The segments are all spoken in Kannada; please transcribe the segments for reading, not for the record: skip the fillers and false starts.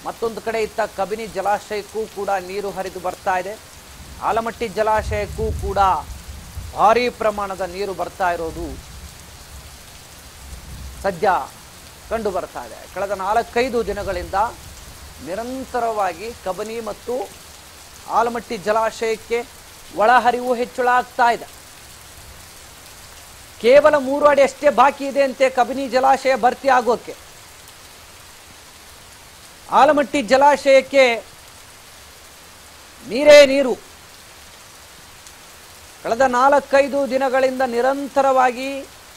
ಮತ್ತೊಂದು ಕಡೆ ಇತ್ತ ಕಬಿನಿ ಜಲಾಶಯಕ್ಕೂ ಕೂಡ ನೀರು ಹರಿದು ಬರ್ತಾ ಇದೆ. ಆಲಮಟ್ಟಿ ಜಲಾಶಯಕ್ಕೂ ಕೂಡ ಭಾರೀ ಪ್ರಮಾಣದ ನೀರು ಬರ್ತಾ ಇರೋದು ಸದ್ಯ ಕಂಡು ಬರ್ತಾ ಇದೆ. ಕಳೆದ 4-5 ದಿನಗಳಿಂದ ನಿರಂತರವಾಗಿ ಕಬಿನಿ ಮತ್ತು ಆಲಮಟ್ಟಿ ಜಲಾಶಯಕ್ಕೆ ಒಳಹರಿವು ಹೆಚ್ಚಳ ಆಗ್ತಾ ಇದೆ. ಕೇವಲ 3 ಅಡಿ ಅಷ್ಟೇ ಬಾಕಿ ಇದೆ ಅಂತೆ ಕಬಿನಿ ಜಲಾಶಯ ಭರ್ತಿ ಆಗೋಕೆ. ಆಲಮಟ್ಟಿ ಜಲಾಶಯಕ್ಕೆ ನೀರೇ ನೀರು. ಕಳೆದ 4-5 ದಿನಗಳಿಂದ ನಿರಂತರವಾಗಿ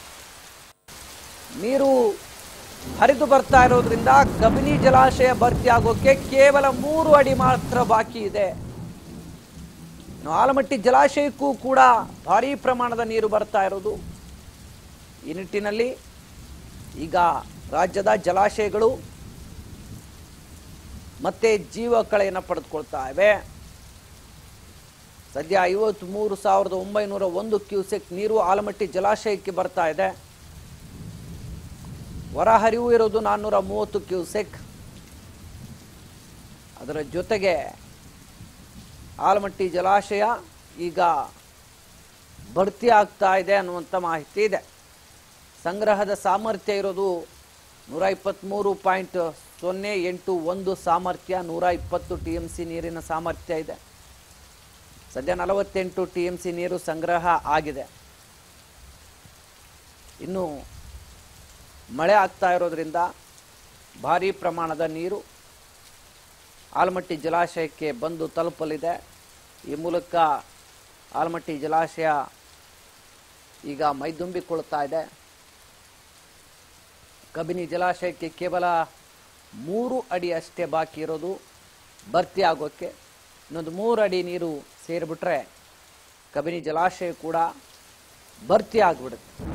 ನೀರು ಹರಿದು ಬರ್ತಾ ಇರೋದ್ರಿಂದ ಕಬಿನಿ ಜಲಾಶಯ ಭರ್ತಿ ಆಗೋಕೆ ಕೇವಲ 3 ಅಡಿ ಮಾತ್ರ ಬಾಕಿ ಇದೆ. ಆಲಮಟ್ಟಿ ಜಲಾಶಯಕ್ಕೂ ಕೂಡ ಭಾರೀ ಪ್ರಮಾಣದ ನೀರು ಬರ್ತಾ ಇರೋದು. ಈ ನಿಟ್ಟಿನಲ್ಲಿ ಈಗ ರಾಜ್ಯದ ಜಲಾಶಯಗಳು ಮತ್ತೆ ಜೀವ ಕಳೆಯನ್ನು ಪಡೆದುಕೊಳ್ತಾ ಇವೆ. ಸದ್ಯ 53,901 ಕ್ಯೂಸೆಕ್ ನೀರು ಆಲಮಟ್ಟಿ ಜಲಾಶಯಕ್ಕೆ ಬರ್ತಾ ಇದೆ. ಹೊರಹರಿವು ಇರೋದು 430 ಕ್ಯೂಸೆಕ್. ಅದರ ಜೊತೆಗೆ ಆಲಮಟ್ಟಿ ಜಲಾಶಯ ಈಗ ಭರ್ತಿ ಆಗ್ತಾ ಇದೆ ಅನ್ನುವಂಥ ಮಾಹಿತಿ ಇದೆ. ಸಂಗ್ರಹದ ಸಾಮರ್ಥ್ಯ ಇರೋದು 123.081 ಸಾಮರ್ಥ್ಯ, 120 TMC ನೀರಿನ ಸಾಮರ್ಥ್ಯ ಇದೆ. ಸದ್ಯ 48 TMC ನೀರು ಸಂಗ್ರಹ ಆಗಿದೆ. ಇನ್ನು ಮಳೆ ಆಗ್ತಾ ಇರೋದ್ರಿಂದ ಭಾರೀ ಪ್ರಮಾಣದ ನೀರು ಆಲಮಟ್ಟಿ ಜಲಾಶಯಕ್ಕೆ ಬಂದು ತಲುಪಲಿದೆ. ಈ ಮೂಲಕ ಆಲಮಟ್ಟಿ ಜಲಾಶಯ ಈಗ ಮೈದುಂಬಿಕೊಳ್ತಾ ಇದೆ. ಕಬಿನಿ ಜಲಾಶಯಕ್ಕೆ ಕೇವಲ 3 ಅಡಿ ಅಷ್ಟೇ ಬಾಕಿ ಇರೋದು ಭರ್ತಿ ಆಗೋಕ್ಕೆ. ಇನ್ನೊಂದು 3 ಅಡಿ ನೀರು ಸೇರಿಬಿಟ್ರೆ ಕಬಿನಿ ಜಲಾಶಯ ಕೂಡ ಭರ್ತಿ ಆಗಿಬಿಡುತ್ತೆ.